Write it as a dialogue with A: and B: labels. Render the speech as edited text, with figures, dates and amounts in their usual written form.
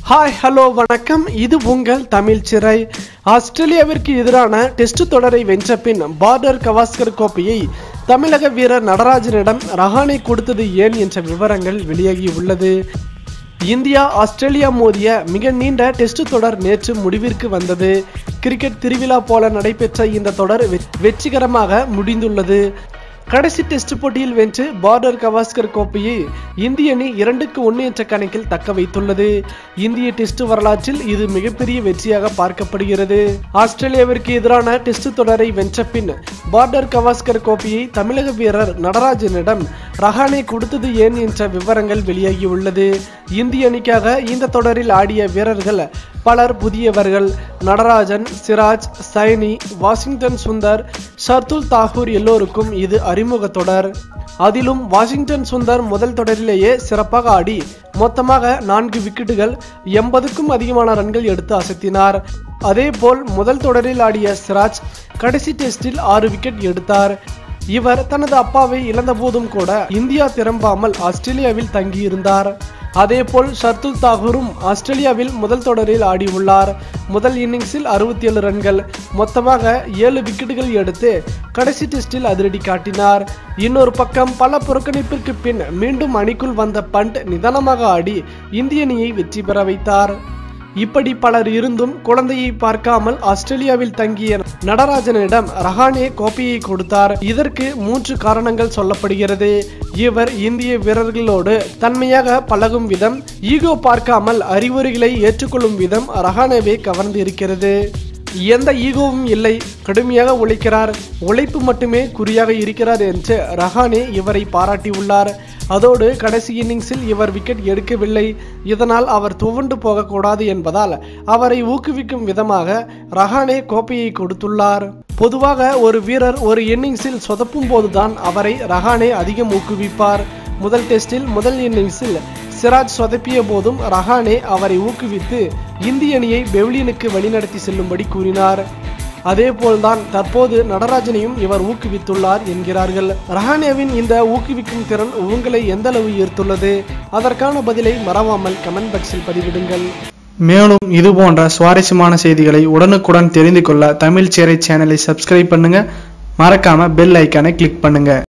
A: Hi hello வணக்கம். இது உங்கள் தமிழ் சிறை. ஆஸ்திரேலியாவிற்கு எதிரான டெஸ்ட் தொடரை வென்ற பின் பார்டர் கவாஸ்கர் கோப்பையை தமிழக வீரர் நடராஜனிடம் ரஹானே கொடுத்தது ஏன் என்ற விவரங்கள் வெளியாகியுள்ளது. இந்தியா ஆஸ்திரேலியா மோதிய மிக நீண்ட டெஸ்ட் தொடர் நேற்று முடிவிற்கு வந்தது. கிரிக்கெட் திருவிழா போல நடைபெற்ற இந்த தொடர் வெற்றிகரமாக முடிந்துள்ளது. கடைசி டெஸ்ட் போட்டியில் வென்று பார்டர் கவாஸ்கர் கோப்பையை இந்திய அணி 2-1 என்ற கணக்கில் தக்க வைத்துள்ளது. இந்திய டெஸ்ட் வரலாற்றில் இது மிகப்பெரிய வெற்றியாக பார்க்கப்படுகிறது. ஆஸ்திரேலியாவிற்கு எதிரான டெஸ்ட் தொடரை வென்ற பின் பார்டர் கவாஸ்கர் கோப்பையை தமிழக வீரர் நடராஜனிடம் ரஹானே கொடுத்தது ஏன் என்ற விவரங்கள் வெளியாகியுள்ளது. இந்திய அணிக்காக இந்த தொடரில் ஆடிய வீரர்கள் பலர் புதியவர்கள். நடராஜன், சிராஜ், சைனி, வாஷிங்டன் சுந்தர், ஷர்துல் தாகூர் எல்லோருக்கும் இது அறிமுக தொடர். அதிலும் வாஷிங்டன் சுந்தர் முதல் தொடரிலேயே சிறப்பாக ஆடி மொத்தமாக 4 விக்கெட்டுகள் 80க்கும் அதிகமான ரன்கள் எடுத்து அசத்தினார். அதேபோல் முதல் தொடரில் ஆடிய சிராஜ் கடைசி டெஸ்டில் 6 விக்கெட் எடுத்தார். இவர் தனது அப்பாவை இழந்த போதும் கூட இந்தியா திரும்பாமல் ஆஸ்திரேலியாவில் தங்கியிருந்தார். அதேபோல் ஷர்துல் தாகூரும் ஆஸ்திரேலியாவில் முதல் தொடரில் ஆடியுள்ளார். முதல் இன்னிங்ஸில் 67 ரன்கள், மொத்தமாக 7 விக்கெட்டுகள் எடுத்து கடைசி டெஸ்டில் அதிரடி காட்டினார். இன்னொரு பக்கம் பல புறக்கணிப்பிற்கு பின் மீண்டும் அணிக்குள் வந்த பண்ட் நிதானமாக ஆடி இந்திய அணியை வெற்றி பெற வைத்தார். இப்படி பலர் இருந்தும் குழந்தையை பார்க்காமல் ஆஸ்திரேலியாவில் தங்கிய நடராஜனிடம் ரஹானே கோப்பையை கொடுத்தார். இதற்கு 3 காரணங்கள் சொல்லப்படுகிறது. இவர் இந்திய வீரர்களோடு தன்மையாக பழகும் விதம், ஈகோ பார்க்காமல் அறிவுரைகளை ஏற்றுக்கொள்ளும் விதம் ரஹானேவை கவர்ந்து இருக்கிறது. எந்த ஈகோவும் இல்லை, கடுமையாக உழைக்கிறார், உழைப்பு மட்டுமே குறியாக இருக்கிறார் என்று ரஹானே இவரை பாராட்டியுள்ளார். அதோடு கடைசி இன்னிங்ஸில் இவர் விக்கெட் எடுக்கவில்லை. இதனால் அவர் துவண்டு போகக்கூடாது என்பதால் அவரை ஊக்குவிக்கும் விதமாக ரஹானே கோப்பையை கொடுத்துள்ளார். பொதுவாக ஒரு வீரர் ஒரு இன்னிங்ஸில் சொதப்பும் போதுதான் அவரை ரஹானே அதிகம் ஊக்குவிப்பார். முதல் டெஸ்டில் முதல் இன்னிங்ஸில் சிராஜ் சொதப்பிய போதும் ரஹானே அவரை ஊக்குவித்து இந்திய அணியை பெவிலியனுக்கு வழிநடத்தி செல்லும்படி கூறினார். அதேபோல்தான் தற்போது நடராஜனையும் இவர் ஊக்குவித்துள்ளார் என்கிறார்கள். ரஹானேவின் இந்த ஊக்குவிக்கும் திறன் உங்களை எந்த அளவு ஈர்த்துள்ளது? அதற்கான பதிலை மறவாமல் கமெண்ட் பாக்ஸில் பதிவிடுங்கள்.
B: மேலும் இது போன்ற சுவாரஸ்யமான செய்திகளை உடனுக்குடன் தெரிந்து கொள்ள தமிழ் சிறை சேனலை சப்ஸ்கிரைப் பண்ணுங்க. மறக்காம பெல் ஐக்கானை கிளிக் பண்ணுங்க.